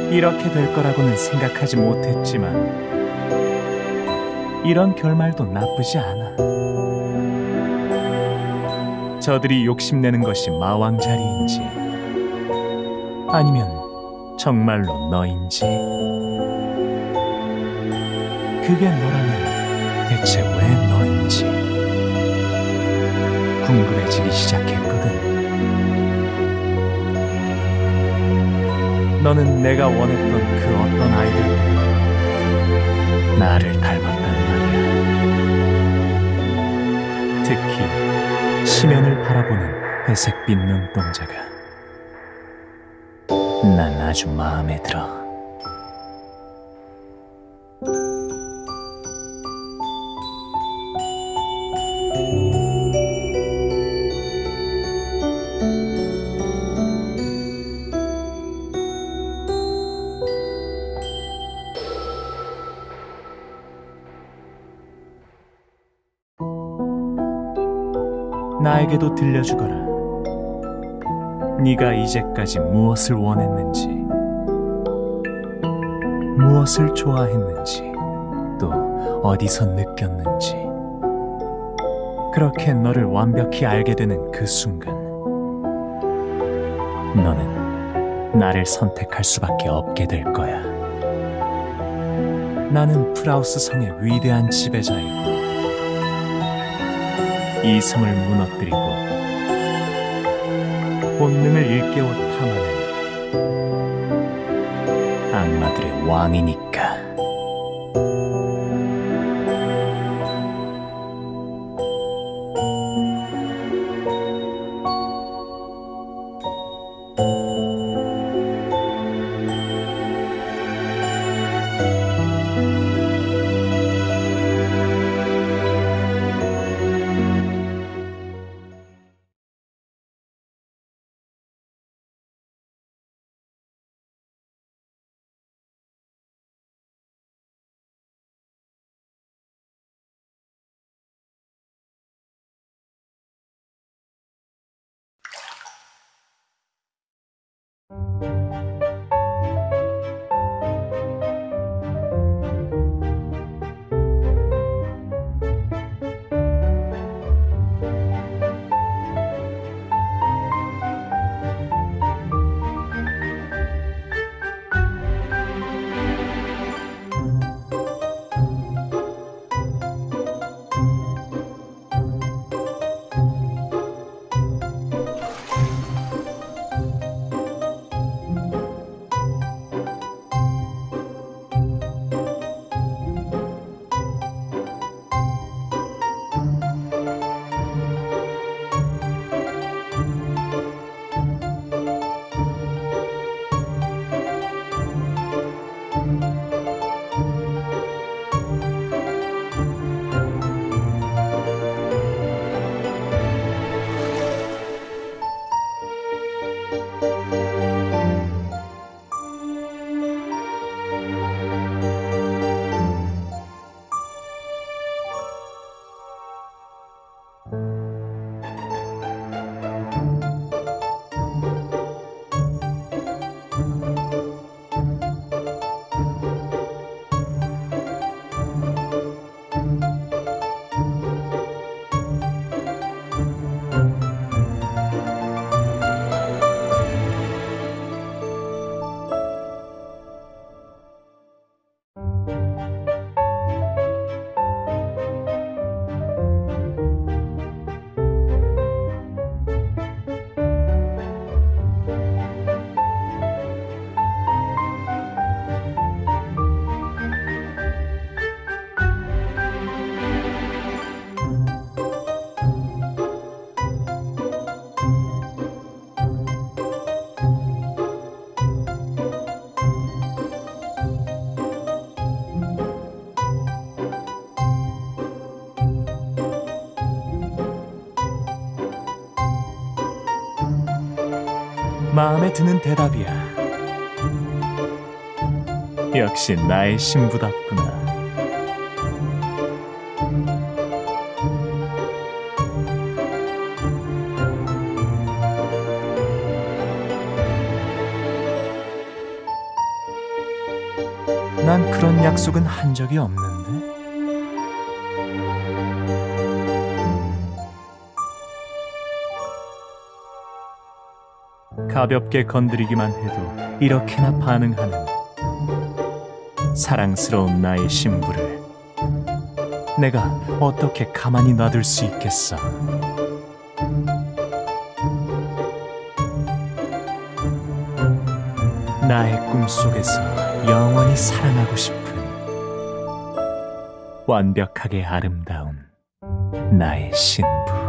이렇게 될 거라고는 생각하지 못했지만 이런 결말도 나쁘지 않아. 저들이 욕심내는 것이 마왕 자리인지 아니면 정말로 너인지, 그게 너라면 대체 왜 너인지 궁금해지기 시작했거든. 너는 내가 원했던 그 어떤 아이들보다 나를 닮았단 말이야. 특히 심연을 바라보는 회색빛 눈동자가 난 아주 마음에 들어. 나에게도 들려주거라. 네가 이제까지 무엇을 원했는지, 무엇을 좋아했는지, 또 어디서 느꼈는지. 그렇게 너를 완벽히 알게 되는 그 순간, 너는 나를 선택할 수밖에 없게 될 거야. 나는 프라우스 성의 위대한 지배자이고, 이 성을 무너뜨리고 본능을 일깨워 탐하는 악마들의 왕이니까. 마음에 드는 대답이야. 역시 나의 신부답구나. 난 그런 약속은 한 적이 없는데. 가볍게 건드리기만 해도 이렇게나 반응하는 사랑스러운 나의 신부를 내가 어떻게 가만히 놔둘 수 있겠어. 나의 꿈속에서 영원히 사랑하고 싶은 완벽하게 아름다운 나의 신부.